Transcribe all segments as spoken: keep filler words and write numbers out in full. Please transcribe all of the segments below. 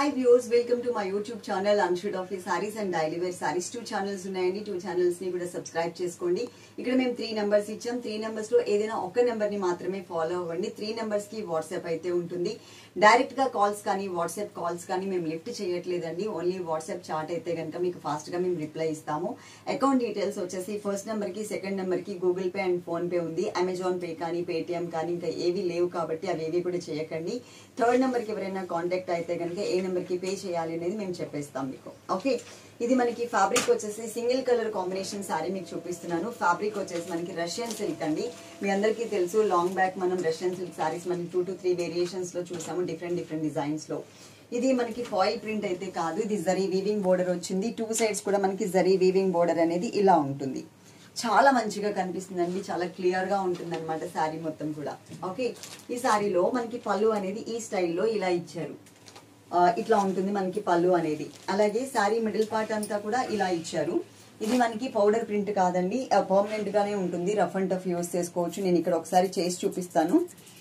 Hi viewers, welcome to my YouTube channel Anshuda of Sarees and Daily Wear Sarees. Two channels ఉన్నాయండి. Two channels ని కూడా subscribe చేసుకోండి. ఇక్కడ మేము three numbers ఇచ్చాం. three numbers లో ఏదైనా ఒక నెంబర్ ని మాత్రమే ఫాలో అవ్వండి. three numbers కి వాట్సాప్ అయితే ఉంటుంది. డైరెక్ట్ గా కాల్స్ కానీ వాట్సాప్ కాల్స్ కానీ మేము లిఫ్ట్ చేయట్లేదండి. ఓన్లీ వాట్సాప్ చాట్ అయితే గనుక మీకు ఫాస్ట్ గా మేము రిప్లై ఇస్తాము. అకౌంట్ డీటెయిల్స్ వచ్చేసి ఫస్ట్ నెంబర్ కి సెకండ్ నెంబర్ కి Google Pay and PhonePe ఉంది. అమెజాన్ పే కానీ పేటిఎం కానీ ఇంకా ఏవి లేవు కాబట్టి అవి ఏవి కూడా చేయకండి. థర్డ్ నెంబర్ కి ఎవరైనా కాంటాక్ట్ అయితే కనుక ఏ నెంబర్ కి పే చేయాలి అనేది మేము చెప్పేస్తాం మీకు. ఓకే, ఇది మనకి ఫ్యాబ్రిక్ వచ్చేసి సింగిల్ కలర్ కాంబినేషన్ సారీ మీకు చూపిస్తున్నాను. ఫ్యాబ్రిక్ వచ్చేసి మనకి రష్యన్ సిల్క్ అండి. మీ అందరికీ తెలుసు లాంగ్ బ్యాక్ మనం రష్యన్ సిల్క్ సారీస్ మనకి టూ టు త్రీ వేరియేషన్స్ లో చూసాము, డిఫరెంట్ డిఫరెంట్ డిజైన్స్ లో. ఇది మనకి ఫాయిల్ ప్రింట్ అయితే కాదు, ఇది జరీ వీవింగ్ బోర్డర్ వచ్చింది. టూ సైడ్స్ కూడా మనకి జరీ వీవింగ్ బోర్డర్ అనేది ఇలా ఉంటుంది. చాలా మంచిగా కనిపిస్తుందండి, చాలా క్లియర్ గా ఉంటుంది అనమాట శారీ మొత్తం కూడా. ఓకే, ఈ శారీలో మనకి పళ్ళు అనేది ఈ స్టైల్లో ఇలా ఇచ్చారు. ఇట్లా ఉంటుంది మనకి పళ్ళు అనేది. అలాగే శారీ మిడిల్ పార్ట్ అంతా కూడా ఇలా ఇచ్చారు. ఇది మనకి పౌడర్ ప్రింట్ కాదండి, పర్మనెంట్ గానే ఉంటుంది. రఫ్ అండ్ టఫ్ యూస్ చేసుకోవచ్చు. నేను ఇక్కడ ఒకసారి చేసి చూపిస్తాను.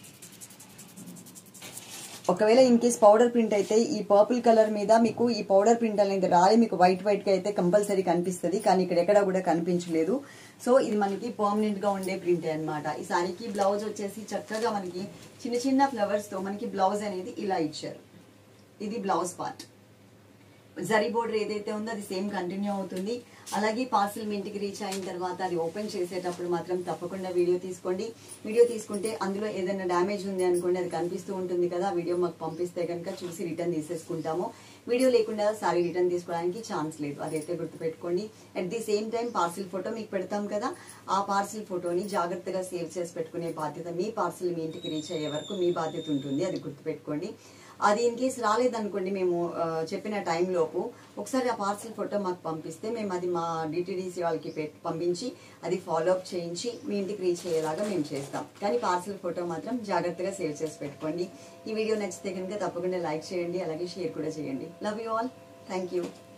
ఒకవేళ ఇన్ కేస్ పౌడర్ ప్రింట్ అయితే ఈ పర్పుల్ కలర్ మీద మీకు ఈ పౌడర్ ప్రింట్ అనేది రాలి మీకు వైట్ వైట్ గా అయితే కంపల్సరీ కనిపిస్తుంది, కానీ ఇక్కడ ఎక్కడ కూడా కనిపించలేదు. సో ఇది మనకి పర్మనెంట్ గా ఉండే ప్రింట్ అన్నమాట. ఈ సారీకి బ్లౌజ్ వచ్చేసి చక్కగా మనకి చిన్న చిన్న ఫ్లవర్స్ తో మనకి బ్లౌజ్ అనేది ఇలా ఇచ్చారు. ఇది బ్లౌజ్ పార్ట్. జరీ బోర్డర్ ఏదైతే ఉందో అది సేమ్ కంటిన్యూ అవుతుంది. అలాగే పార్సిల్ మీ ఇంటికి రీచ్ అయిన తర్వాత అది ఓపెన్ చేసేటప్పుడు మాత్రం తప్పకుండా వీడియో తీసుకోండి. వీడియో తీసుకుంటే అందులో ఏదైనా డ్యామేజ్ ఉంది అనుకోండి, అది కనిపిస్తూ ఉంటుంది కదా, వీడియో మాకు పంపిస్తే కనుక చూసి రిటర్న్ తీసేసుకుంటాము. వీడియో లేకుండా సారీ రిటర్న్ తీసుకోవడానికి ఛాన్స్ లేదు, అదైతే గుర్తుపెట్టుకోండి. At the same time parcel photo మీకు పెడతాం కదా, ఆ పార్సిల్ ఫోటోని జాగ్రత్తగా సేవ్ చేసి పెట్టుకునే బాధ్యత మీ పార్సిల్ మీ ఇంటికి రీచ్ అయ్యే వరకు మీ బాధ్యత ఉంటుంది, అది గుర్తుపెట్టుకోండి. అది ఇన్ కేసు రాలేదనుకోండి, మేము చెప్పిన టైంలోపు ఒకసారి ఆ పార్సిల్ ఫోటో మాకు పంపిస్తే మేము అది మా డిటిడిసి వాళ్ళకి పంపించి అది ఫాలో అప్ చేయించి మీ ఇంటికి రీచ్ అయ్యేలాగా మేము చేస్తాం. కానీ పార్సిల్ ఫోటో మాత్రం జాగ్రత్తగా సేవ్ చేసి పెట్టుకోండి. ఈ వీడియో నచ్చితే కనుక తప్పకుండా లైక్ చేయండి, అలాగే షేర్ కూడా చేయండి. Love you all. Thank you.